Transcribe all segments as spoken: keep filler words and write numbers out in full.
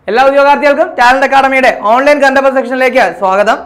എല്ലാ ഉദ്യോഗാർത്ഥികൾക്കും ടാലന്റ് അക്കാഡമിയുടെ ഓൺലൈൻ കണ്ടന്റ് സെക്ഷനിലേക്ക് സ്വാഗതം.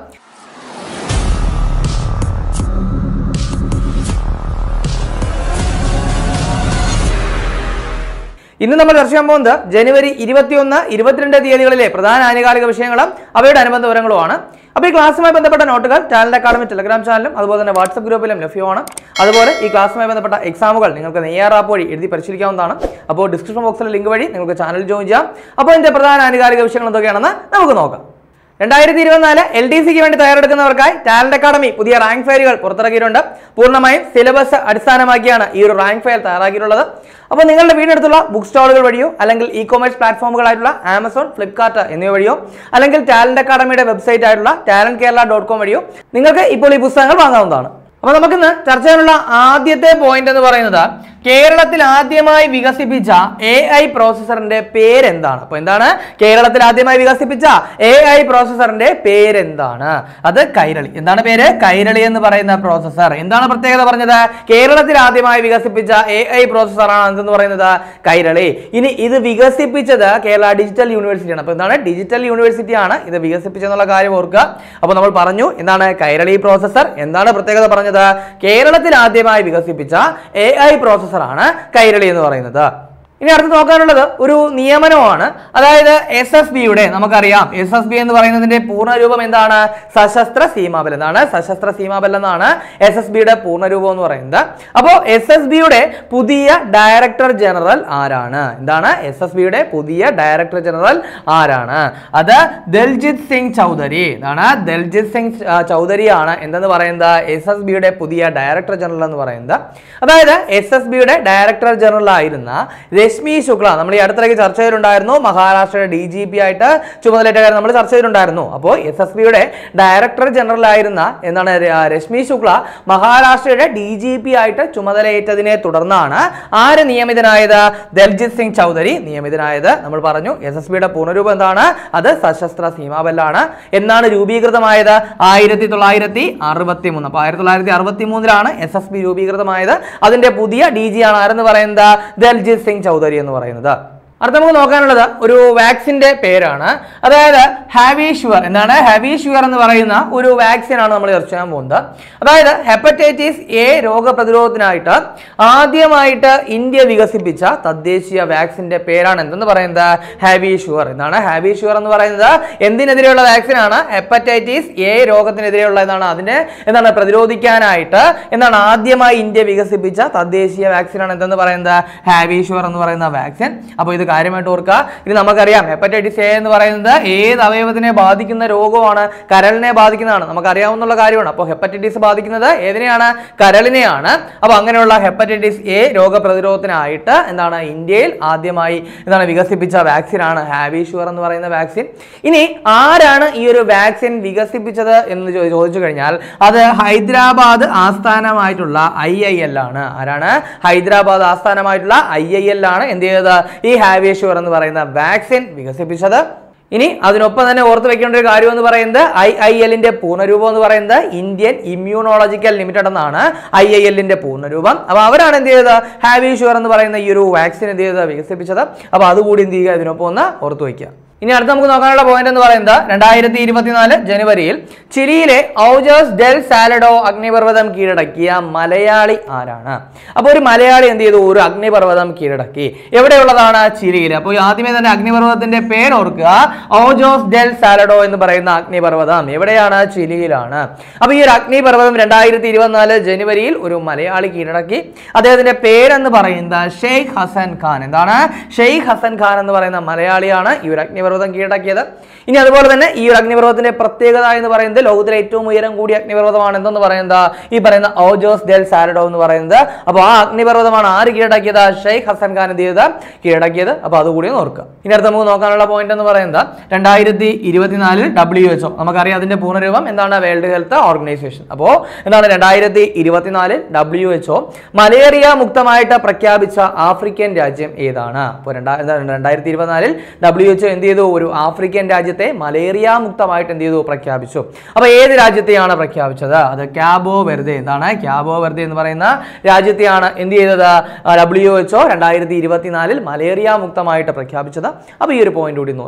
ഇന്ന് നമ്മൾ ചർച്ച ചെയ്യാൻ പോകുന്നത് ജനുവരി ഇരുപത്തിയൊന്ന് ഇരുപത്തിരണ്ട് തീയതികളിലെ പ്രധാന ആനുകാലിക വിഷയങ്ങളും അവയുടെ അനുബന്ധ വിവരങ്ങളുമാണ്. അപ്പോൾ ഈ ക്ലാസ്സുമായി ബന്ധപ്പെട്ട നോട്ടുകൾ ടാലന്റ് അക്കാഡമി ടെലഗ്രാം ചാനലും അതുപോലെ തന്നെ വാട്സ്ആപ്പ് ഗ്രൂപ്പിലും ലഭ്യമാണ്. അതുപോലെ ഈ ക്ലാസ്സുമായി ബന്ധപ്പെട്ട എക്സാമുകൾ നിങ്ങൾക്ക് നെയ്യാർ ആപ്പ് വഴി എഴുതി പരിശീലിക്കാവുന്നതാണ്. അപ്പോൾ ഡിസ്ക്രിപ്ഷൻ ബോക്സിലെ ലിങ്ക് വഴി നിങ്ങൾക്ക് ചാനൽ ജോയിൻ ചെയ്യാം. അപ്പോൾ ഇതിന്റെ പ്രധാന ആനുകാലിക വിഷയങ്ങൾ എന്തൊക്കെയാണെന്ന് നമുക്ക് നോക്കാം. രണ്ടായിരത്തി ഇരുപത്തിനാല് എൽ ഡി സിക്ക് വേണ്ടി തയ്യാറെടുക്കുന്നവർക്കായി ടാലന്റ് അക്കാഡമി പുതിയ റാങ്ക് ഫയലുകൾ പുറത്തിറക്കിയിട്ടുണ്ട്. പൂർണ്ണമായും സിലബസ് അടിസ്ഥാനമാക്കിയാണ് ഈ ഒരു റാങ്ക് ഫയൽ തയ്യാറാക്കിയിട്ടുള്ളത്. അപ്പോൾ നിങ്ങളുടെ വീടിനടുത്തുള്ള ബുക്ക് സ്റ്റോളുകൾ വഴിയോ അല്ലെങ്കിൽ ഇ കൊമേഴ്സ് പ്ലാറ്റ്ഫോമുകളായിട്ടുള്ള ആമസോൺ, ഫ്ലിപ്കാർട്ട് എന്നിവ വഴിയോ അല്ലെങ്കിൽ ടാലന്റ് അക്കാഡമിയുടെ വെബ്സൈറ്റ് ആയിട്ടുള്ള ടാലന്റ് കേരള ഡോട്ട് കോം വഴിയോ നിങ്ങൾക്ക് ഇപ്പോൾ ഈ പുസ്തകങ്ങൾ വാങ്ങാവുന്നതാണ്. അപ്പോൾ നമുക്കിന്ന് ചർച്ച ചെയ്യാനുള്ള ആദ്യത്തെ പോയിന്റ് എന്ന് പറയുന്നത് കേരളത്തിൽ ആദ്യമായി വികസിപ്പിച്ച എ ഐ പ്രോസസറിന്റെ പേരെന്താണ്? അപ്പൊ എന്താണ് കേരളത്തിൽ ആദ്യമായി വികസിപ്പിച്ച എ ഐ പ്രോസസറിന്റെ പേരെന്താണ്? അത് കൈരളി. എന്താണ് പേര്? കൈരളി എന്ന് പറയുന്ന പ്രോസസർ. എന്താണ് പ്രത്യേകത പറഞ്ഞത്? കേരളത്തിൽ ആദ്യമായി വികസിപ്പിച്ച എ ഐ പ്രോസസറാണ് എന്തെന്ന് പറയുന്നത് കൈരളി. ഇനി ഇത് വികസിപ്പിച്ചത് കേരള ഡിജിറ്റൽ യൂണിവേഴ്സിറ്റിയാണ്. അപ്പൊ എന്താണ്? ഡിജിറ്റൽ യൂണിവേഴ്സിറ്റിയാണ് ഇത് വികസിപ്പിച്ചെന്നുള്ള കാര്യം ഓർക്കുക. അപ്പൊ നമ്മൾ പറഞ്ഞു എന്താണ് കൈരളി പ്രോസസർ. എന്താണ് പ്രത്യേകത പറഞ്ഞത്? കേരളത്തിൽ ആദ്യമായി വികസിപ്പിച്ച എ ഐ പ്രോസസർ ആണ് കൈരളി എന്ന് പറയുന്നത്. ഇനി അടുത്ത് നോക്കാനുള്ളത് ഒരു നിയമനമാണ്. അതായത് എസ് എസ് ബിയുടെ നമുക്കറിയാം എസ് എസ് ബി എന്ന് പറയുന്നതിന്റെ പൂർണ്ണരൂപം എന്താണ്? സശസ്ത്ര സീമാബൽ. എന്താണ്? സശസ്ത്ര സീമാബൽ എന്നാണ് എസ് എസ് ബിയുടെ പൂർണ്ണരൂപം എന്ന് പറയുന്നത്. അപ്പോൾ എസ് എസ് ബിയുടെ പുതിയ ഡയറക്ടർ ജനറൽ ആരാണ്? എന്താണ്? എസ് എസ് ബിയുടെ പുതിയ ഡയറക്ടർ ജനറൽ ആരാണ്? അത് ദൽജിത് സിംഗ് ചൗധരി. എന്താണ്? ദൽജിത് സിംഗ് ചൗധരിയാണ് എന്തെന്ന് പറയുന്നത് എസ് എസ് ബിയുടെ പുതിയ ഡയറക്ടർ ജനറൽ എന്ന് പറയുന്നത്. അതായത് എസ് എസ് ബിയുടെ ഡയറക്ടർ ജനറൽ ആയിരുന്ന രശ്മി ശുക്ല നമ്മൾ ഈ അടുത്തിടയ്ക്ക് ചർച്ച ചെയ്തിട്ടുണ്ടായിരുന്നു. മഹാരാഷ്ട്രയുടെ ഡി ജി പി ആയിട്ട് ചുമതലയേറ്റ കാര്യം നമ്മൾ ചർച്ച ചെയ്തിട്ടുണ്ടായിരുന്നു. അപ്പോൾ എസ് എസ് ബിയുടെ ഡയറക്ടർ ജനറൽ ആയിരുന്ന എന്താണ് രശ്മി ശുക്ല മഹാരാഷ്ട്രയുടെ ഡി ജി പി ആയിട്ട് ചുമതലയേറ്റതിനെ തുടർന്നാണ് ആര് നിയമിതനായത്? ദൽജിത് സിംഗ് ചൗധരി നിയമിതനായത്. നമ്മൾ പറഞ്ഞു എസ് എസ് ബിയുടെ പൂർണ്ണരൂപം എന്താണ്? അത് സശസ്ത്ര സീമാബലാണ്. എന്നാണ് രൂപീകൃതമായത്? ആയിരത്തി തൊള്ളായിരത്തി അറുപത്തി മൂന്ന്. അപ്പൊ ആയിരത്തി തൊള്ളായിരത്തി അറുപത്തി മൂന്നിലാണ് എസ് എസ് ബി രൂപീകൃതമായത്. അതിന്റെ പുതിയ ഡി ജി ആണ് ആരെന്ന് പറയുന്നത്? ദൽജിത് സിംഗ് ചൗധരി എന്ന് പറയുന്നത്. അടുത്ത നമുക്ക് നോക്കാനുള്ളത് ഒരു വാക്സിന്റെ പേരാണ്. അതായത് ഹാവിഷ്വർ. എന്താണ്? ഹാവിഷ്വർ എന്ന് പറയുന്ന ഒരു വാക്സിൻ ആണ് നമ്മൾ ചർച്ച ചെയ്യാൻ പോകുന്നത്. അതായത് ഹെപ്പറ്റൈറ്റിസ് എ രോഗപ്രതിരോധത്തിനായിട്ട് ആദ്യമായിട്ട് ഇന്ത്യ വികസിപ്പിച്ച തദ്ദേശീയ വാക്സിന്റെ പേരാണ് എന്തെന്ന് പറയുന്നത്? ഹാവിഷ്വർ. എന്താണ്? ഹാവിഷ്വർ എന്ന് പറയുന്നത് എന്തിനെതിരെയുള്ള വാക്സിൻ ആണ്? ഹെപ്പറ്റൈറ്റിസ് എ രോഗത്തിനെതിരെയുള്ള എന്താണ് അതിനെ എന്താണ് പ്രതിരോധിക്കാനായിട്ട് എന്താണ് ആദ്യമായി ഇന്ത്യ വികസിപ്പിച്ച തദ്ദേശീയ വാക്സിൻ ആണ് എന്തെന്ന് പറയുന്നത്? ഹാവിഷ്വർ എന്ന് പറയുന്ന വാക്സിൻ. അപ്പോൾ ഇത് കാര്യമായിട്ട് ഓർക്കുക. ഇനി നമുക്കറിയാം ഹെപ്പറ്റൈറ്റിസ് എ എന്ന് പറയുന്നത് ഏത് അവയവത്തിനെ ബാധിക്കുന്ന രോഗമാണ്? കരളിനെ ബാധിക്കുന്നതാണ്. നമുക്കറിയാവുന്ന കാര്യമാണ്. അപ്പോൾ ഹെപ്പറ്റൈറ്റിസ് ബാധിക്കുന്നത് ഏതിനെയാണ്? കരളിനെയാണ്. അപ്പോൾ അങ്ങനെയുള്ള ഹെപ്പറ്റൈറ്റിസ് എ രോഗപ്രതിരോധത്തിനായിട്ട് എന്താണ് ഇന്ത്യയിൽ ആദ്യമായി എന്താണ് വികസിപ്പിച്ച വാക്സിൻ ആണ് ഹാവിഷ്വർ എന്ന് പറയുന്ന വാക്സിൻ. ഇനി ആരാണ് ഈ ഒരു വാക്സിൻ വികസിപ്പിച്ചത് എന്ന് ചോദിച്ചു കഴിഞ്ഞാൽ അത് ഹൈദരാബാദ് ആസ്ഥാനമായിട്ടുള്ള ഐ ഐ എൽ ആണ്. ആരാണ്? ഹൈദരാബാദ് ആസ്ഥാനമായിട്ടുള്ള ഐ ഐ എൽ ആണ് എന്ത് ചെയ്തത്? ഈ ഹാവിഷ്വർ എന്ന് പറയുന്ന വാക്സിൻ വികസിപ്പിച്ചത്. ഇനി അതിനൊപ്പം തന്നെ ഓർത്ത് വെക്കേണ്ട ഒരു കാര്യം എന്ന് പറയുന്നത് ഐ ഐ എല്ലിന്റെ പൂർണ്ണരൂപം എന്ന് പറയുന്നത് ഇന്ത്യൻ ഇമ്മ്യൂണോളജിക്കൽ ലിമിറ്റഡ് എന്നാണ് ഐ ഐ എല്ലിന്റെ പൂർണ്ണരൂപം. അപ്പൊ അവരാണ് എന്ത് ചെയ്തത്? ഹാവിഷ്വർ എന്ന് പറയുന്ന ഈ ഒരു വാക്സിൻ എന്ത് ചെയ്തത്? വികസിപ്പിച്ചത്. അപ്പൊ അതുകൂടി എന്ത് ചെയ്യുക? ഇതിനൊപ്പം ഒന്ന് ഓർത്ത് വയ്ക്കുക. ഇനി അടുത്ത് നമുക്ക് നോക്കാനുള്ള പോയിന്റ് എന്ന് പറയുന്നത് രണ്ടായിരത്തി ഇരുപത്തിനാല് ജനുവരിയിൽ ചിലിയിലെ ഔജേഴ്സ് ഡെൽ സാലഡോ അഗ്നിപർവ്വതം കീഴടക്കിയ മലയാളി ആരാണ്? അപ്പോൾ ഒരു മലയാളി എന്ത് ചെയ്തു? ഒരു അഗ്നിപർവ്വതം കീഴടക്കി. എവിടെയുള്ളതാണ്? ചിലിയിൽ. അപ്പോൾ ആദ്യമേ തന്നെ അഗ്നിപർവ്വതത്തിന്റെ പേര് ഓർക്കുക. ഔജേഴ്സ് ഡെൽ സാലഡോ എന്ന് പറയുന്ന അഗ്നിപർവ്വതം എവിടെയാണ്? ചിലിയിലാണ്. അപ്പൊ ഈ ഒരു അഗ്നിപർവ്വതം രണ്ടായിരത്തി ഇരുപത്തിനാല് ജനുവരിയിൽ ഒരു മലയാളി കീഴടക്കി. അദ്ദേഹത്തിന്റെ പേരെന്ന് പറയുന്നത് ഷെയ്ഖ് ഹസൻ ഖാൻ. എന്താണ്? ഷെയ്ഖ് ഹസൻ ഖാൻ എന്ന് പറയുന്ന മലയാളിയാണ് ഈ ഒരു അഗ്നിപർവ്വതം കീഴടക്കിയത്. ഇനി അതുപോലെ തന്നെ ഈ ഒരു അഗ്നിപർവ്വതത്തിന്റെ പ്രത്യേകത എന്ന് പറയുന്നത് ലോകത്തിലെ ഏറ്റവും ഉയരം കൂടിയ അഗ്നിപർവ്വതമാണ് എന്തെന്ന് പറയുന്നത്? ഈ പറയുന്ന ഔജേഴ്സ് ഡെൽ സാലഡോ എന്ന് പറയുന്നത്. അപ്പോൾ ആ അഗ്നിപർവ്വതമാണ് ആര് കീഴടക്കിയത്? ഷെയ്ഖ് ഹസൻ ഖാൻ എന്ത് ചെയ്തത്? കീഴടക്കിയത്. അപ്പോൾ അതുകൂടി ഓർക്കുക. ഇനി അടുത്ത് നമുക്ക് നോക്കാനുള്ള പോയിന്റ് എന്ന് പറയുന്നത് രണ്ടായിരത്തി ഇരുപത്തിനാലിൽ ഡബ്ല്യു എച്ച് ഒ നമുക്കറിയാം അതിന്റെ പൂർണ്ണരൂപം എന്താണ്? World health organisation. അപ്പോൾ എന്താണ് രണ്ടായിരത്തി ഇരുപത്തിനാലിൽ ഡബ്ല്യു എച്ച് ഒ മലേറിയ മുക്തമായിട്ട് പ്രഖ്യാപിച്ച ആഫ്രിക്കൻ രാജ്യം ഏതാണ്? അപ്പോൾ രണ്ടായിരത്തി ഇരുപത്തിനാലിൽ ഡബ്ല്യു എച്ച് ഒ എന്ത് ചെയ്തു? ഒരു ആഫ്രിക്കൻ രാജ്യത്തെ മലേറിയ മുക്തമായിട്ട് എന്ത് ചെയ്തു? പ്രഖ്യാപിച്ചു. അപ്പോൾ ഏത് രാജ്യത്തെയാണ് പ്രഖ്യാപിച്ചത്? അത് ക്യാബോ വെർദെ. എന്താണ്? ക്യാബോ വെർദെ എന്ന് പറയുന്ന രാജ്യത്തെയാണ് എന്ത് ചെയ്തത്? ഡബ്ല്യു എച്ച് ഒ രണ്ടായിരത്തി ഇരുപത്തിനാലിൽ മലേറിയ മുക്തമായിട്ട് പ്രഖ്യാപിച്ചത്. അപ്പോൾ ഈ ഒരു പോയിന്റ് കൂടി നോക്കുക.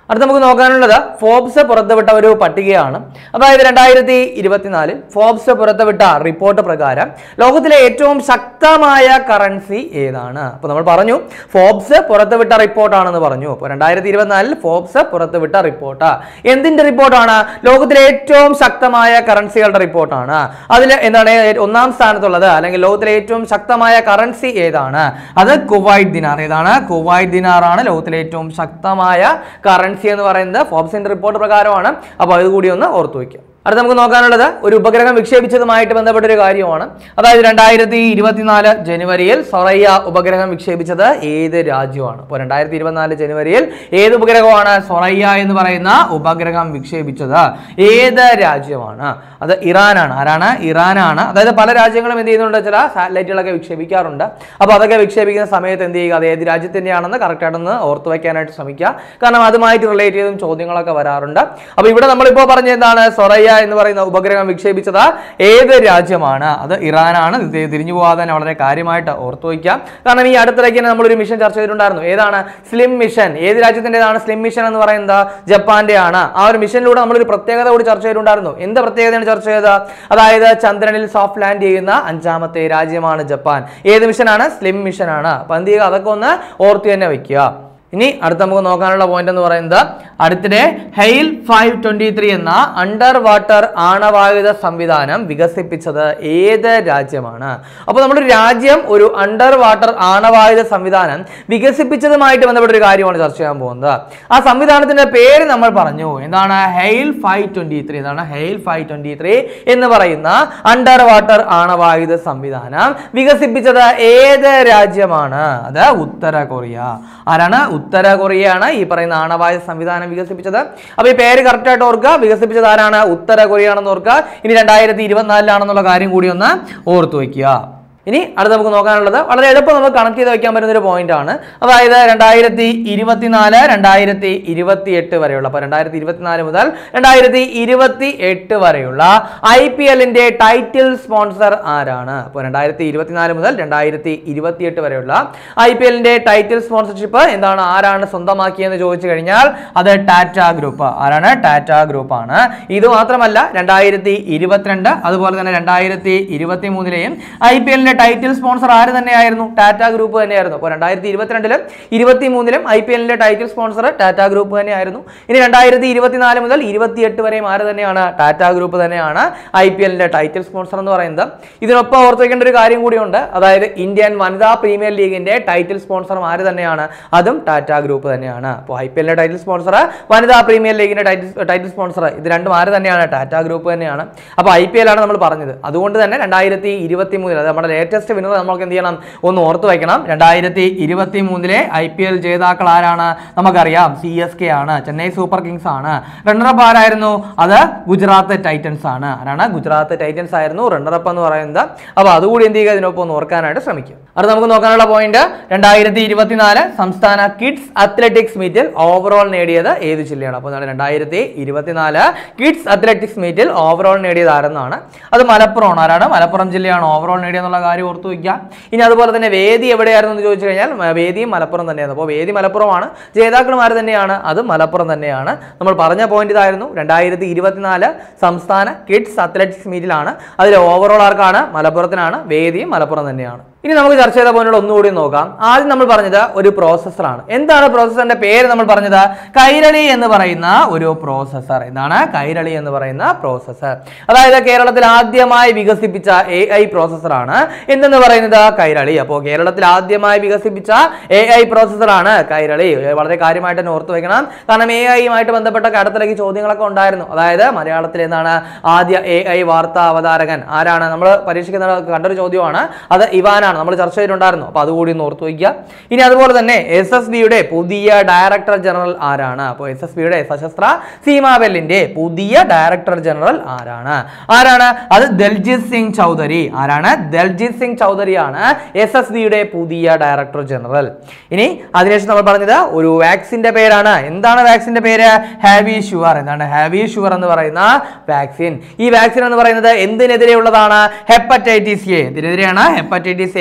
അടുത്ത നമുക്ക് നോക്കാനുള്ളത് ഫോബ്സ് പുറത്തുവിട്ട ഒരു പട്ടികയാണ്. അതായത് രണ്ടായിരത്തി ഇരുപത്തിനാലിൽ ഫോബ്സ് പുറത്തുവിട്ട റിപ്പോർട്ട് പ്രകാരം ലോകത്തിലെ ഏറ്റവും ശക്തമായ കറൻസി ഏതാണ്? അപ്പൊ നമ്മൾ പറഞ്ഞു ഫോബ്സ് പുറത്തുവിട്ട റിപ്പോർട്ടാണെന്ന് പറഞ്ഞു. അപ്പോൾ രണ്ടായിരത്തി ഇരുപത്തിനാലിൽ ഫോബ്സ് പുറത്തുവിട്ട റിപ്പോർട്ട് എന്തിന്റെ റിപ്പോർട്ടാണ്? ലോകത്തിലെ ഏറ്റവും ശക്തമായ കറൻസികളുടെ റിപ്പോർട്ടാണ്. അതിൽ എന്താണ് ഒന്നാം സ്ഥാനത്തുള്ളത്, അല്ലെങ്കിൽ ലോകത്തിലെ ഏറ്റവും ശക്തമായ കറൻസി ഏതാണ്? അത് കുവൈറ്റ് ദിനാർ. ഏതാണ്? കുവൈറ്റ് ദിനാർ ആണ് ലോകത്തിലെ ഏറ്റവും ശക്തമായ കറൻസി എന്ന് പറയുന്നത് ഫോബ്സിന്റെ റിപ്പോർട്ട് പ്രകാരമാണ്. അപ്പോൾ അത് കൂടി ഒന്ന് ഓർത്തു വയ്ക്കുക. അടുത്ത നമുക്ക് നോക്കാനുള്ളത് ഒരു ഉപഗ്രഹം വിക്ഷേപിച്ചതുമായിട്ട് ബന്ധപ്പെട്ട ഒരു കാര്യമാണ്. അതായത് രണ്ടായിരത്തി ഇരുപത്തിനാല് ജനുവരിയിൽ സൊറയ്യ ഉപഗ്രഹം വിക്ഷേപിച്ചത് ഏത് രാജ്യമാണ്? അപ്പോൾ രണ്ടായിരത്തി ഇരുപത്തിനാല് ജനുവരിയിൽ ഏത് ഉപഗ്രഹമാണ് സൊറയ്യ എന്ന് പറയുന്ന ഉപഗ്രഹം വിക്ഷേപിച്ചത്? ഏത് രാജ്യമാണ്? അത് ഇറാനാണ്. ആരാണ്? ഇറാനാണ്. അതായത് പല രാജ്യങ്ങളും എന്ത് ചെയ്യുന്നുണ്ട്? ചില സാറ്റലൈറ്റുകളൊക്കെ വിക്ഷേപിക്കാറുണ്ട്. അപ്പോൾ അതൊക്കെ വിക്ഷേപിക്കുന്ന സമയത്ത് എന്ത് ചെയ്യുക? അത് ഏത് രാജ്യത്തിൻ്റെയാണെന്ന് കറക്റ്റായിട്ടൊന്ന് ഓർത്തു വയ്ക്കാനായിട്ട് ശ്രമിക്കുക. കാരണം അതുമായിട്ട് റിലേറ്റ് ചെയ്തും ചോദ്യങ്ങളൊക്കെ വരാറുണ്ട്. അപ്പോൾ ഇവിടെ നമ്മളിപ്പോൾ പറഞ്ഞ എന്താണ്? സൊറയ്യ എന്ന് പറയുന്ന ഉപഗ്രഹം വിക്ഷേപിച്ചത് ഏത് രാജ്യമാണ്? അത് ഇറാനാണ്. തിരിഞ്ഞു പോകാതെ തന്നെ വളരെ കാര്യമായിട്ട് ഓർത്തു വയ്ക്കാം. കാരണം ഈ അടുത്തിടയ്ക്ക് തന്നെ നമ്മളൊരു മിഷൻ ചർച്ച ചെയ്തിട്ടുണ്ടായിരുന്നു. ഏതാണ്? SLIM mission. ഏത് രാജ്യത്തിൻ്റെതാണ് സ്ലിം മിഷൻ എന്ന് പറയുന്നത്? ജപ്പാന്റെ ആണ്. ആ ഒരു മിഷനിലൂടെ നമ്മളൊരു പ്രത്യേകത കൂടി ചർച്ച ചെയ്തിട്ടുണ്ടായിരുന്നു. എന്ത് പ്രത്യേകതയാണ് ചർച്ച ചെയ്തത്? അതായത് ചന്ദ്രനിൽ സോഫ്റ്റ് ലാൻഡ് ചെയ്യുന്ന അഞ്ചാമത്തെ രാജ്യമാണ് ജപ്പാൻ. ഏത് മിഷനാണ്? സ്ലിം മിഷൻ ആണ്. അപ്പൊ എന്ത് ചെയ്യുക? അതൊക്കെ ഒന്ന് ഓർത്തു തന്നെ വെക്കുക. ഇനി അടുത്ത നമുക്ക് നോക്കാനുള്ള പോയിന്റ് എന്ന് പറയുന്നത് അടുത്തിടെ ഹെയിൽ ഫൈവ് ട്വന്റി ത്രീ എന്ന അണ്ടർ വാട്ടർ ആണവായുധ സംവിധാനം വികസിപ്പിച്ചത് ഏത് രാജ്യമാണ്? അപ്പോൾ നമ്മുടെ രാജ്യം ഒരു അണ്ടർ വാട്ടർ ആണവായുധ സംവിധാനം വികസിപ്പിച്ചതുമായിട്ട് ബന്ധപ്പെട്ട ഒരു കാര്യമാണ് ചർച്ച ചെയ്യാൻ പോകുന്നത്. ആ സംവിധാനത്തിന്റെ പേര് നമ്മൾ പറഞ്ഞു. എന്താണ്? Hail five twenty three. എന്താണ്? ഹെയിൽ ഫൈവ് ട്വന്റി ത്രീ എന്ന് പറയുന്ന അണ്ടർ വാട്ടർ ആണവായുധ സംവിധാനം വികസിപ്പിച്ചത് ഏത് രാജ്യമാണ്? അത് ഉത്തര കൊറിയ. ആരാണ്? ഉത്തര കൊറിയയാണ് ഈ പറയുന്ന ആണവായുധ സംവിധാനം വികസിപ്പിച്ചത്. അപ്പൊ ഈ പേര് കറക്റ്റ് ആയിട്ട് ഓർക്കുക. വികസിപ്പിച്ചത് ആരാണ്? ഉത്തര കൊറിയ ആണെന്ന് ഓർക്കുക. ഇനി രണ്ടായിരത്തി ഇരുപത്തിനാലിലാണെന്നുള്ള കാര്യം കൂടി ഒന്ന് ഓർത്തു വയ്ക്കുക. ഇനി അടുത്ത് നമുക്ക് നോക്കാനുള്ളത് വളരെ എളുപ്പം നമുക്ക് കണക്ട് ചെയ്ത് വെക്കാൻ പറ്റുന്ന ഒരു പോയിന്റ് ആണ്. അതായത് രണ്ടായിരത്തി ഇരുപത്തിനാല് രണ്ടായിരത്തി ഇരുപത്തി എട്ട് വരെയുള്ള അപ്പൊ രണ്ടായിരത്തി ഇരുപത്തിനാല് മുതൽ രണ്ടായിരത്തി ഇരുപത്തി എട്ട് വരെയുള്ള ഐ പി എല്ലിന്റെ ടൈറ്റിൽ സ്പോൺസർ ആരാണ്? അപ്പോൾ രണ്ടായിരത്തി ഇരുപത്തിനാല് മുതൽ രണ്ടായിരത്തി ഇരുപത്തി എട്ട് വരെയുള്ള ഐ പി എല്ലിന്റെ ടൈറ്റിൽ സ്പോൺസർഷിപ്പ് എന്താണ്? ആരാണ് സ്വന്തമാക്കിയെന്ന് ചോദിച്ചു കഴിഞ്ഞാൽ അത് ടാറ്റ ഗ്രൂപ്പ്. ആരാണ്? ടാറ്റ ഗ്രൂപ്പ് ആണ്. ഇത് മാത്രമല്ല രണ്ടായിരത്തി ഇരുപത്തിരണ്ട് അതുപോലെ തന്നെ രണ്ടായിരത്തി ഇരുപത്തി മൂന്നിലെയും ഐ പി എല്ലിന്റെ ടൈറ്റിൽ സ്പോൺസർ ആര് തന്നെയായിരുന്നു? ടാറ്റ ഗ്രൂപ്പ് തന്നെയായിരുന്നു. അപ്പോൾ രണ്ടായിരത്തി ഇരുപത്തിരണ്ടിലും ഇരുപത്തി മൂന്നിലും ഐ പി എല്ലിന്റെ ടൈറ്റിൽ സ്പോൺസർ ടാറ്റ ഗ്രൂപ്പ് തന്നെയായിരുന്നു. ഇനി രണ്ടായിരത്തി ഇരുപത്തിനാല് മുതൽ ഇരുപത്തിയെട്ട് വരെയും ആര് തന്നെയാണ്? ടാറ്റ ഗ്രൂപ്പ് തന്നെയാണ് ഐ പി എല്ലിന്റെ ടൈറ്റിൽ സ്പോൺസർ എന്ന് പറയുന്നത്. ഇതിനൊപ്പം ഓർത്ത് വയ്ക്കേണ്ട ഒരു കാര്യം കൂടിയുണ്ട്. അതായത് ഇന്ത്യൻ വനിതാ പ്രീമിയർ ലീഗിന്റെ ടൈറ്റിൽ സ്പോൺസർ ആര് തന്നെയാണ്? അതും ടാറ്റ ഗ്രൂപ്പ് തന്നെയാണ്. അപ്പോൾ ഐ പി എല്ലിന്റെ ടൈറ്റിൽ സ്പോൺസർ, വനിതാ പ്രീമിയർ ലീഗിന്റെ ടൈറ്റിൽ ടൈറ്റിൽ സ്പോൺസർ, ഇത് രണ്ടും ആര് തന്നെയാണ്? ടാറ്റ ഗ്രൂപ്പ് തന്നെയാണ്. അപ്പോൾ ഐ പി എൽ ആണ് നമ്മൾ പറഞ്ഞത്. അതുകൊണ്ട് തന്നെ രണ്ടായിരത്തി ഇരുപത്തി മൂന്നിൽ അത് നമ്മുടെ ലേറ്റസ്റ്റ് വിന്നർ നമ്മൾക്ക് എന്ത് ചെയ്യണം? ഒന്ന് ഓർത്ത് വയ്ക്കണം. രണ്ടായിരത്തി ഇരുപത്തി മൂന്നിലെ ഐ പി എൽ ജേതാക്കൾ ആരാണ്? നമുക്കറിയാം സി എസ് കെ ആണ്, ചെന്നൈ സൂപ്പർ കിങ്സ് ആണ്. റണ്ണറപ്പ് ആരായിരുന്നു? അത് ഗുജറാത്ത് ടൈറ്റൻസ് ആണ്. ആരാണ്? ഗുജറാത്ത് ടൈറ്റൻസ് ആയിരുന്നു റണ്ണറപ്പ് എന്ന് പറയുന്നത്. അപ്പോൾ അതുകൂടി എന്ത് ചെയ്യുക? ഇതിനൊപ്പം ഒന്ന് ഓർക്കാനായിട്ട് ശ്രമിക്കും. അത് നമുക്ക് നോക്കാനുള്ള പോയിന്റ് രണ്ടായിരത്തി ഇരുപത്തിനാല് സംസ്ഥാന കിഡ്സ് അത്ലറ്റിക്സ് മീറ്റിൽ ഓവറോൾ നേടിയത് ഏത് ജില്ലയാണ്? അപ്പോൾ രണ്ടായിരത്തി ഇരുപത്തിനാല് കിഡ്സ് അത്ലറ്റിക്സ് മീറ്റിൽ ഓവറോൾ നേടിയത് ആരെന്നാണ്? അത് മലപ്പുറമാണ്. ആരാണ്? മലപ്പുറം ജില്ലയാണ് ഓവറോൾ നേടിയെന്നുള്ള കാര്യം ഓർത്തു വയ്ക്കുക. ഇനി അതുപോലെ തന്നെ വേദി എവിടെയായിരുന്നു എന്ന് ചോദിച്ചു കഴിഞ്ഞാൽ വേദിയും മലപ്പുറം തന്നെയായിരുന്നു. അപ്പോൾ വേദി മലപ്പുറമാണ്. ജേതാക്കളുമാർ തന്നെയാണ്. അത് മലപ്പുറം തന്നെയാണ്. നമ്മൾ പറഞ്ഞ പോയിന്റ് ഇതായിരുന്നു. രണ്ടായിരത്തി ഇരുപത്തിനാല് സംസ്ഥാന കിഡ്സ് അത്ലറ്റിക്സ് മീറ്റിലാണ്. അതിൽ ഓവറോൾ ആർക്കാണ്? മലപ്പുറത്തിനാണ്. വേദിയും മലപ്പുറം തന്നെയാണ്. ഇനി നമുക്ക് ചർച്ച ചെയ്ത പോയിന്റുകൾ ഒന്നുകൂടി നോക്കാം. ആദ്യം നമ്മൾ പറഞ്ഞത് ഒരു പ്രോസസ്സറാണ്. എന്താണ് പ്രോസസ്സറിന്റെ പേര്? നമ്മൾ പറഞ്ഞത് കൈരളി എന്ന് പറയുന്ന ഒരു പ്രോസസ്സർ. എന്താണ്? കൈരളി എന്ന് പറയുന്ന പ്രോസസ്സർ. അതായത് കേരളത്തിൽ ആദ്യമായി വികസിപ്പിച്ച എ ഐ പ്രോസസ്സറാണ് എന്തെന്ന് പറയുന്നത്? കൈരളി. അപ്പോൾ കേരളത്തിൽ ആദ്യമായി വികസിപ്പിച്ച എ ഐ പ്രോസസ്സറാണ് കൈരളി. വളരെ കാര്യമായിട്ട് തന്നെ ഓർത്ത് വെക്കണം. കാരണം എ ഐയുമായിട്ട് ബന്ധപ്പെട്ട അടുത്തിടയ്ക്ക് ചോദ്യങ്ങളൊക്കെ ഉണ്ടായിരുന്നു. അതായത് മലയാളത്തിൽ എന്താണ് ആദ്യ എ ഐ വാർത്താ അവതാരകൻ ആരാണ്? നമ്മൾ പരീക്ഷിക്കുന്ന കണ്ടൊരു ചോദ്യമാണ്. അത് ഇവാനാണ്. നമ്മൾ ചർച്ച ചെയ്തിട്ടുണ്ടായിരുന്നു. അപ്പൊ അതുകൂടി ഒന്ന് ഓർത്തു വയ്ക്കുക. ഇനി അതുപോലെ തന്നെ എസ് എസ് ബിയുടെ പുതിയ ഡയറക്ടർ ജനറൽ ആരാണ്? അപ്പോൾ എസ് എസ് ബിയുടെ സശസ്ത്ര സീമാബെല്ലിന്റെ പുതിയ ഡയറക്ടർ ജനറൽ ആരാണ്? ആരാണ്? അത് ദൽജിത് സിംഗ് ചൗധരി. ആരാണ്? ദൽജിത് സിംഗ് ചൗധരിയാണ് എസ് എസ് ബിയുടെ പുതിയ ഡയറക്ടർ ജനറൽ. ഇനി അതിനുശേഷം നമ്മൾ പറഞ്ഞത് ഒരു വാക്സിന്റെ പേരാണ്. എന്താണ് വാക്സിന്റെ പേര്? Havisure. എന്താണ് ഹാവി ഷുവർ എന്ന് പറയുന്ന വാക്സിൻ? ഈ വാക്സിൻ എന്ന് പറയുന്നത് എന്തിനെതിരെയുള്ളതാണ്? Hepatitis A. ഇതിനെതിരെയാണ്. ഹെപ്പറ്റൈറ്റിസ്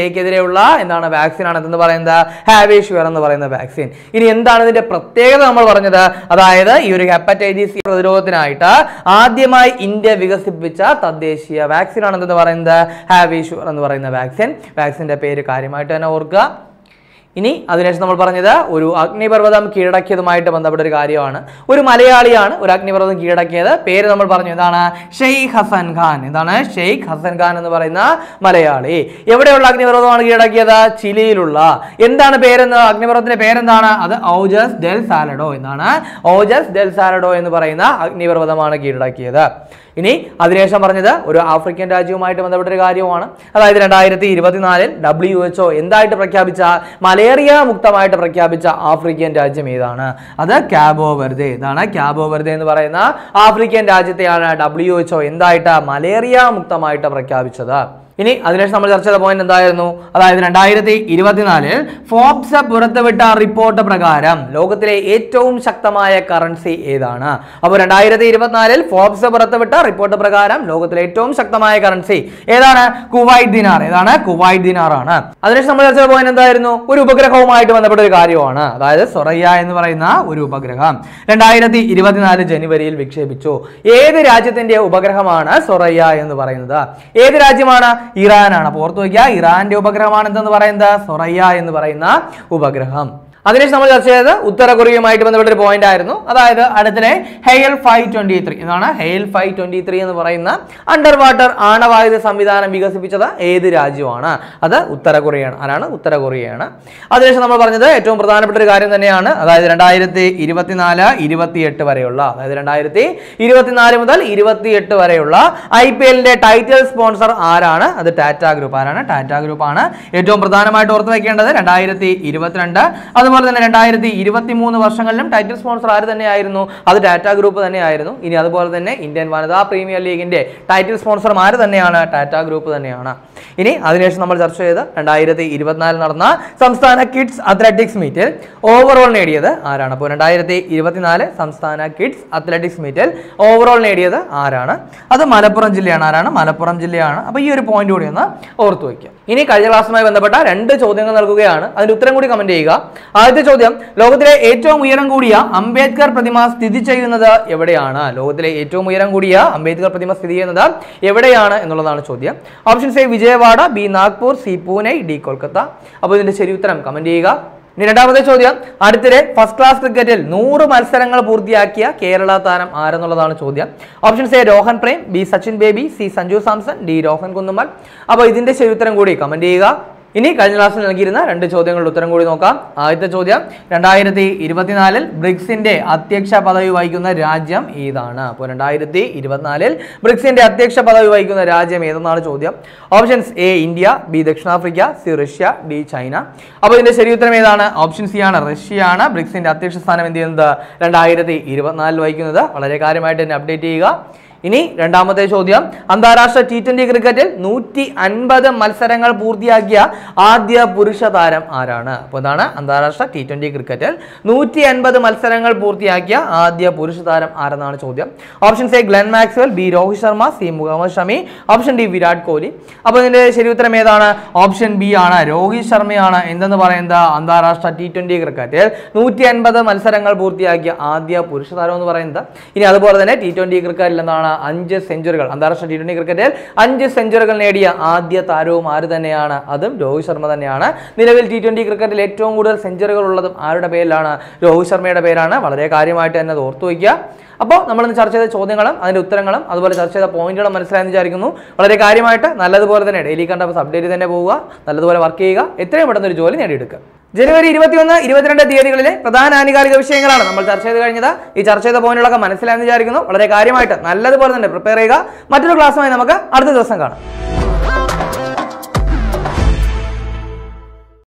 ഷേക്കെതിരെയുള്ള എന്താണ് വാക്സിൻ ആണ് എന്തെന്ന് പറയുന്നത് ഹാവിഷുവർ എന്ന് പറയുന്ന വാക്സിൻ. ഇനി എന്താണ് ഇതിന്റെ പ്രത്യേകത നമ്മൾ പറഞ്ഞത്? അതായത് ഈ ഒരു ഹെപ്പറ്റൈറ്റിസ് സി പ്രതിരോധത്തിനായിട്ട് ആദ്യമായി ഇന്ത്യ വികസിപ്പിച്ച തദ്ദേശീയ വാക്സിൻ ആണ് എന്തെന്ന് പറയുന്നത് ഹാവിഷുവർ എന്ന് പറയുന്ന വാക്സിൻ. വാക്സിന്റെ പേര് കാര്യമായിട്ട് തന്നെ ഓർക്കുക. ഇനി അതിനുശേഷം നമ്മൾ പറഞ്ഞത് ഒരു അഗ്നിപർവ്വതം കീഴടക്കിയതുമായിട്ട് ബന്ധപ്പെട്ട ഒരു കാര്യമാണ്. ഒരു മലയാളിയാണ് ഒരു അഗ്നിപർവ്വതം കീഴടക്കിയത്. പേര് നമ്മൾ പറഞ്ഞു, എന്താണ്? ഷെയ്ഖ് ഹസൻ ഖാൻ. എന്താണ്? ഷെയ്ഖ് ഹസൻ ഖാൻ എന്ന് പറയുന്ന മലയാളി. എവിടെയുള്ള അഗ്നിപർവ്വതമാണ് കീഴടക്കിയത്? ചിലിയിലുള്ള. എന്താണ് പേരെന്ന്? അഗ്നിപർവ്വതത്തിന്റെ പേരെന്താണ്? അത് ഓജസ് ഡെൽ സാലഡോ എന്നാണ്. ഓജസ് ഡെൽ സാലഡോ എന്ന് പറയുന്ന അഗ്നിപർവ്വതമാണ് കീഴടക്കിയത്. ഇനി അതിനുശേഷം പറഞ്ഞത് ഒരു ആഫ്രിക്കൻ രാജ്യവുമായിട്ട് ബന്ധപ്പെട്ട ഒരു കാര്യമാണ്. അതായത് രണ്ടായിരത്തി ഇരുപത്തിനാലിൽ ഡബ്ല്യു എച്ച് ഒ എന്തായിട്ട് പ്രഖ്യാപിച്ച മലേറിയ മുക്തമായിട്ട് പ്രഖ്യാപിച്ച ആഫ്രിക്കൻ രാജ്യം ഏതാണ്? അത് ക്യാബോ വെർദെ. ഇതാണ് ക്യാബോ വെർദെ എന്ന് പറയുന്ന ആഫ്രിക്കൻ രാജ്യത്തെയാണ് ഡബ്ല്യു എച്ച് ഒ എന്തായിട്ട് മലേറിയ മുക്തമായിട്ട് പ്രഖ്യാപിച്ചത്. ഇനി അതിനുശേഷം നമ്മൾ ചർച്ച ചെയ്ത പോയിന്റ് എന്തായിരുന്നു? അതായത് രണ്ടായിരത്തി ഇരുപത്തിനാലിൽ ഫോബ്സ് പുറത്തുവിട്ട റിപ്പോർട്ട് പ്രകാരം ലോകത്തിലെ ഏറ്റവും ശക്തമായ കറൻസി ഏതാണ്? അപ്പോൾ രണ്ടായിരത്തി ഇരുപത്തിനാലിൽ ഫോബ്സ് പുറത്തുവിട്ട റിപ്പോർട്ട് പ്രകാരം ലോകത്തിലെ ഏറ്റവും ശക്തമായ കറൻസി ഏതാണ്? Kuwait dinar. ഏതാണ്? കുവൈറ്റ് ദിനാർ ആണ്. അതിനുശേഷം നമ്മൾ ചർച്ച ചെയ്ത പോയിന്റ് എന്തായിരുന്നു? ഒരു ഉപഗ്രഹവുമായിട്ട് ബന്ധപ്പെട്ട ഒരു കാര്യമാണ്. അതായത് സൊറയ്യ എന്ന് പറയുന്ന ഒരു ഉപഗ്രഹം രണ്ടായിരത്തി ഇരുപത്തിനാല് ജനുവരിയിൽ വിക്ഷേപിച്ചു. ഏത് രാജ്യത്തിന്റെ ഉപഗ്രഹമാണ് സൊറയ്യ എന്ന് പറയുന്നത്? ഏത് രാജ്യമാണ്? ഇറാനാണ്. അപ്പോൾ ഓർത്തു വയ്ക്കുക, ഇറാന്റെ ഉപഗ്രഹമാണ് എന്തെന്ന് പറയുന്നത് സൊറയ്യ എന്ന് പറയുന്ന ഉപഗ്രഹം. അതിനുശേഷം നമ്മൾ ചർച്ച ചെയ്തത് ഉത്തര കൊറിയയുമായിട്ട് ബന്ധപ്പെട്ട ഒരു പോയിന്റ് ആയിരുന്നു. അതായത് അടുത്തിടെ ഹെയൽ ഫൈവ് ട്വന്റി ത്രീ എന്നാണ് ഹെയൽ ഫൈവ് ട്വന്റി ത്രീ എന്ന് പറയുന്ന അണ്ടർ വാട്ടർ ആണവായുധ സംവിധാനം വികസിപ്പിച്ചത് ഏത് രാജ്യമാണ്? അത് ഉത്തര കൊറിയയാണ്. ആരാണ്? ഉത്തര കൊറിയയാണ്. അതിനുശേഷം നമ്മൾ പറഞ്ഞത് ഏറ്റവും പ്രധാനപ്പെട്ട ഒരു കാര്യം തന്നെയാണ്. അതായത് രണ്ടായിരത്തി ഇരുപത്തിനാല് ഇരുപത്തിയെട്ട് വരെയുള്ള അതായത് രണ്ടായിരത്തി ഇരുപത്തിനാല് മുതൽ ഇരുപത്തിയെട്ട് വരെയുള്ള ഐ പി എല്ലിന്റെ ടൈറ്റിൽ സ്പോൺസർ ആരാണ്? അത് ടാറ്റ ഗ്രൂപ്പ്. ആരാണ്? ടാറ്റ ഗ്രൂപ്പ് ആണ്. ഏറ്റവും പ്രധാനമായിട്ട് ഓർത്ത് വെക്കേണ്ടത് രണ്ടായിരത്തി ഇരുപത്തിരണ്ട് അതുപോലെ തന്നെ രണ്ടായിരത്തി ഇരുപത്തി മൂന്ന് വർഷങ്ങളിലും ടൈറ്റിൽ സ്പോൺസർ ആര് തന്നെയായിരുന്നു? അത് ടാറ്റ ഗ്രൂപ്പ് തന്നെയായിരുന്നു. ഇനി അതുപോലെ തന്നെ ഇന്ത്യൻ വനിതാ പ്രീമിയർ ലീഗിന്റെ ടൈറ്റിൽ സ്പോൺസർ ആര് തന്നെയാണ്? ടാറ്റ ഗ്രൂപ്പ് തന്നെയാണ്. ഇനി അതിനുശേഷം നമ്മൾ ചർച്ച ചെയ്ത് രണ്ടായിരത്തി ഇരുപത്തിനാലിൽ നടന്ന സംസ്ഥാന കിഡ്സ് അത്ലറ്റിക്സ് മീറ്റിൽ ഓവറോൾ നേടിയത് ആരാണ്? അപ്പോൾ രണ്ടായിരത്തി ഇരുപത്തിനാല് സംസ്ഥാന കിഡ്സ് അത്ലറ്റിക്സ് മീറ്റിൽ ഓവറോൾ നേടിയത് ആരാണ്? അത് മലപ്പുറം ജില്ലയാണ്. ആരാണ്? മലപ്പുറം ജില്ലയാണ്. അപ്പോൾ ഈ ഒരു പോയിന്റ് കൂടി ഒന്ന് ഓർത്തു വയ്ക്കുക. ഇനി കഴിഞ്ഞ ക്ലാസ്സുമായി ബന്ധപ്പെട്ട രണ്ട് ചോദ്യങ്ങൾ നൽകുകയാണ്. അതിന്റെ ഉത്തരം കൂടി കമന്റ് ചെയ്യുക. ആദ്യത്തെ ചോദ്യം, ലോകത്തിലെ ഏറ്റവും ഉയരം കൂടിയ അംബേദ്കർ പ്രതിമ സ്ഥിതി ചെയ്യുന്നത് എവിടെയാണ്? ലോകത്തിലെ ഏറ്റവും ഉയരം കൂടിയ അംബേദ്കർ പ്രതിമ സ്ഥിതി ചെയ്യുന്നത് എവിടെയാണ് എന്നുള്ളതാണ് ചോദ്യം. Options A Vijayawada, B Nagpur, C Pune, D Kolkata. അപ്പോൾ ഇതിന്റെ ശരി ഉത്തരം കമന്റ് ചെയ്യുക. ഇനി രണ്ടാമത്തെ ചോദ്യം, അടുത്തിടെ ഫസ്റ്റ് ക്ലാസ് ക്രിക്കറ്റിൽ നൂറ് മത്സരങ്ങൾ പൂർത്തിയാക്കിയ കേരള താരം ആരെന്നുള്ളതാണ് ചോദ്യം. Options A Rohan Prem, B Sachin Baby, C Sanju Samson, D Rohan Kunnummal. അപ്പോൾ ഇതിന്റെ ശരി ഉത്തരം കൂടി കമന്റ് ചെയ്യുക. ഇനി കഴിഞ്ഞ ക്ലാസ്സിൽ നൽകിയിരുന്ന രണ്ട് ചോദ്യങ്ങളുടെ ഉത്തരം കൂടി നോക്കാം. ആദ്യത്തെ ചോദ്യം, രണ്ടായിരത്തി ഇരുപത്തിനാലിൽ ബ്രിക്സിന്റെ അധ്യക്ഷ പദവി വഹിക്കുന്ന രാജ്യം ഏതാണ്? അപ്പോൾ രണ്ടായിരത്തി ഇരുപത്തിനാലിൽ ബ്രിക്സിന്റെ അധ്യക്ഷ പദവി വഹിക്കുന്ന രാജ്യം ഏതെന്നാണ് ചോദ്യം. ഓപ്ഷൻസ് എ ഇന്ത്യ, ബി ദക്ഷിണാഫ്രിക്ക, സി റഷ്യ, ഡി ചൈന. അപ്പോൾ ഇതിന്റെ ശരി ഉത്തരം ഏതാണ്? ഓപ്ഷൻ സി ആണ്, റഷ്യയാണ് ബ്രിക്സിന്റെ അധ്യക്ഷ സ്ഥാനം എന്ത് ചെയ്യുന്നത് രണ്ടായിരത്തി ഇരുപത്തിനാലിൽ വഹിക്കുന്നത്. വളരെ കാര്യമായിട്ട് തന്നെ അപ്ഡേറ്റ് ചെയ്യുക. ഇനി രണ്ടാമത്തെ ചോദ്യം, അന്താരാഷ്ട്ര ടി ട്വന്റി ക്രിക്കറ്റിൽ നൂറ്റി അൻപത് മത്സരങ്ങൾ പൂർത്തിയാക്കിയ ആദ്യ പുരുഷ താരം ആരാണ്? അപ്പോൾ ഇതാണ് അന്താരാഷ്ട്ര ടി ട്വന്റി ക്രിക്കറ്റിൽ നൂറ്റി അൻപത് മത്സരങ്ങൾ പൂർത്തിയാക്കിയ ആദ്യ പുരുഷ താരം ആരെന്നാണ് ചോദ്യം. Options A Glenn Maxwell, B Rohit Sharma, C Mohammed Shami, option D Virat Kohli. അപ്പോൾ ഇതിന്റെ ശരി ഉത്തരം ഏതാണ്? ഓപ്ഷൻ ബി ആണ്, രോഹിത് ശർമ്മയാണ് എന്തെന്ന് പറയുന്നത് അന്താരാഷ്ട്ര ടി ട്വന്റി ക്രിക്കറ്റിൽ നൂറ്റി അൻപത് മത്സരങ്ങൾ പൂർത്തിയാക്കിയ ആദ്യ പുരുഷ താരം എന്ന് പറയുന്നത്. ഇനി അതുപോലെ തന്നെ ടി ട്വന്റി ക്രിക്കറ്റിൽ എന്താണ് അഞ്ച് സെഞ്ചുറികൾ അന്താരാഷ്ട്ര ടി ട്വന്റി ക്രിക്കറ്റിൽ അഞ്ച് സെഞ്ചുറികൾ നേടിയ ആദ്യ താരവും ആര് തന്നെയാണ്? അതും രോഹിത് ശർമ്മ തന്നെയാണ്. നിലവിൽ ടി ട്വന്റി ക്രിക്കറ്റിൽ ഏറ്റവും കൂടുതൽ സെഞ്ചുറികൾ ഉള്ളതും ആരുടെ പേരിലാണ്? രോഹിത് ശർമ്മയുടെ പേരാണ്. വളരെ കാര്യമായിട്ട് തന്നെ അത് ഓർത്തു വയ്ക്കുക. അപ്പോൾ നമ്മൾ ഇന്ന് ചർച്ച ചെയ്ത ചോദ്യങ്ങളും അതിന്റെ ഉത്തരങ്ങളും അതുപോലെ ചർച്ച ചെയ്ത പോയിന്റുകളും മനസ്സിലായെന്ന് വിചാരിക്കുന്നു. വളരെ കാര്യമായിട്ട് നല്ലതുപോലെ തന്നെ ഡെയിലി കണ്ടപ്പോൾ അപ്ഡേറ്റ് തന്നെ പോവുക, നല്ലതുപോലെ വർക്ക് ചെയ്യുക, എത്രയും പെട്ടെന്ന് ഒരു ജോലി നേടിയെടുക്കുക. ജനുവരി ഇരുപത്തിയൊന്ന് ഇരുപത്തിരണ്ട് തീയതികളിലെ പ്രധാന ആനുകാലിക വിഷയങ്ങളാണ് നമ്മൾ ചർച്ച ചെയ്ത് കഴിഞ്ഞത്. ഈ ചർച്ച ചെയ്ത പോയിന്റുകളൊക്കെ മനസ്സിലായെന്ന് വിചാരിക്കുന്നു. വളരെ കാര്യമായിട്ട് നല്ലതുപോലെ തന്നെ പ്രിപ്പയർ ചെയ്യുക. മറ്റൊരു ക്ലാസ്സുമായി നമുക്ക് അടുത്ത ദിവസം കാണാം.